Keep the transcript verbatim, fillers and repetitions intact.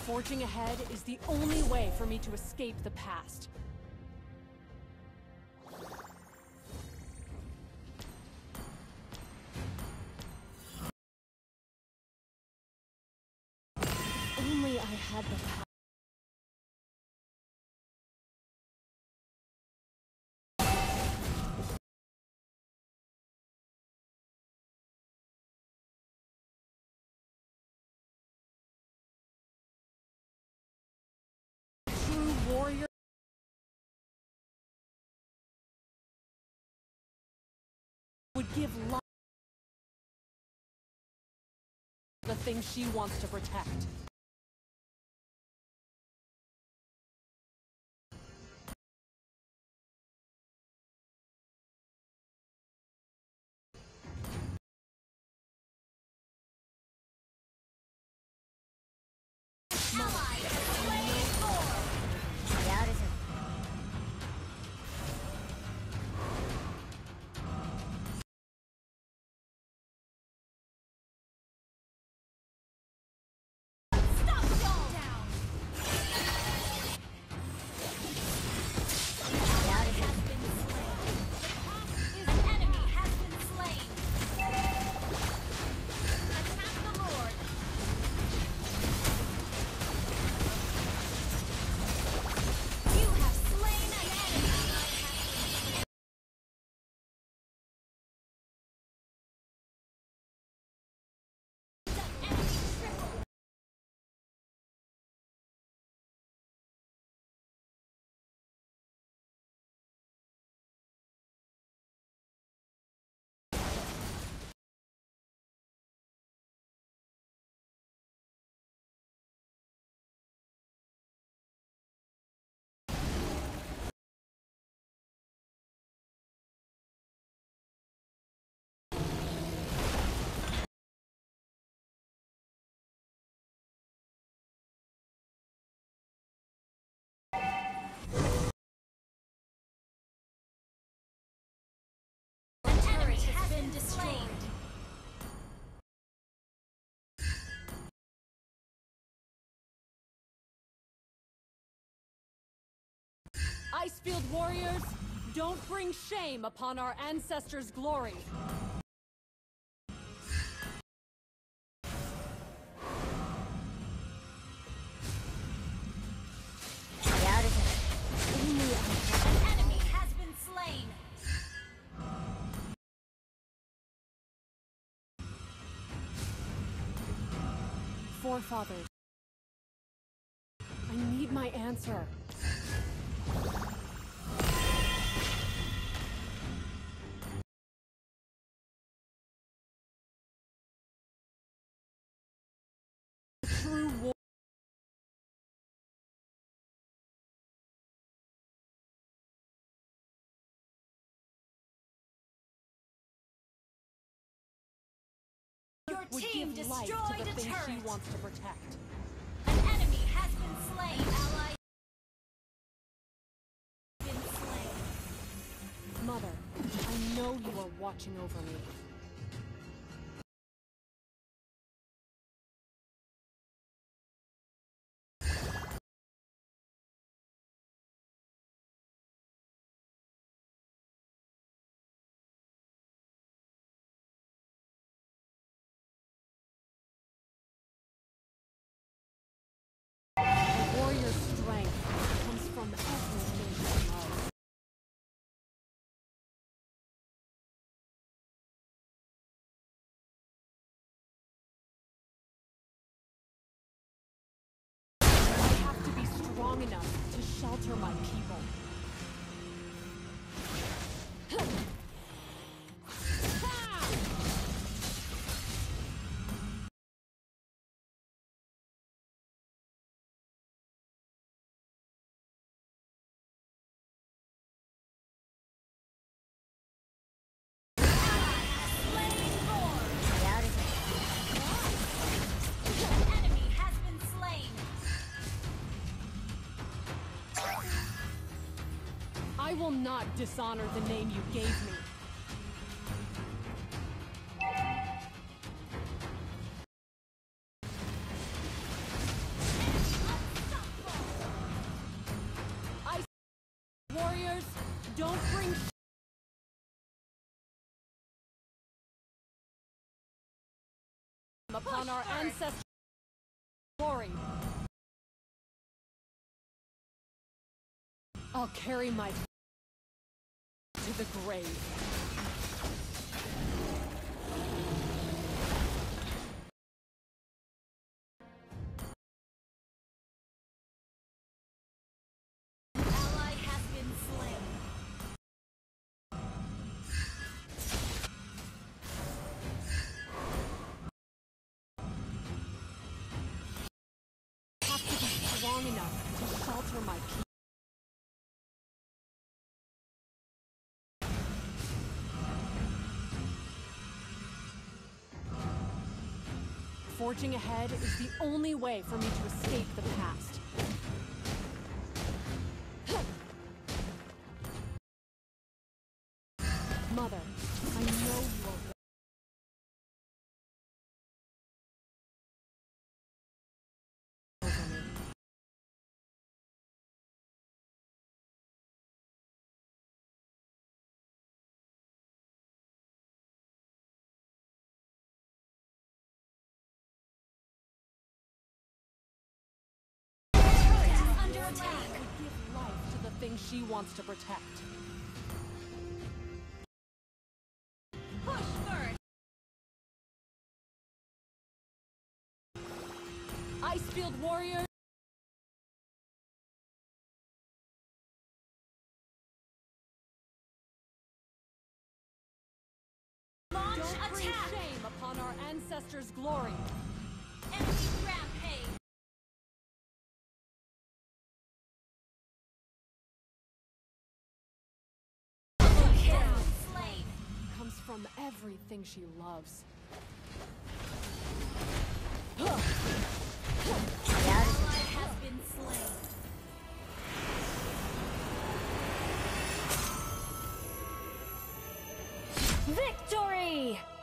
Forging ahead is the only way for me to escape the past. If only I had the power. Warrior would give life to the thing she wants to protect. Icefield warriors, don't bring shame upon our ancestors' glory. An enemy has been slain. Forefathers, I need my answer. True war. Your Would team give life destroyed to the a thing she turret. wants to protect. An enemy has been slain. Ally been slain. Mother, I know you are watching over me. A warrior's strength comes from everything she loves. I have to be strong enough to shelter my people. I will not dishonor the name you gave me. Enemy Don't bring shame upon our ancestors' glory. I'll carry my to the grave. Ally has been slain. Have to be strong enough to shelter my people. Forging ahead is the only way for me to escape the past. Mother, I know you are over me. Turret is under attack. Give life to the thing she wants to protect. Push first. Icefield warrior. Launch Don't bring attack. shame upon our ancestors' glory. Enemy rampage. Double kill. Slain. Comes from everything she loves. Ally has been slain. Victory!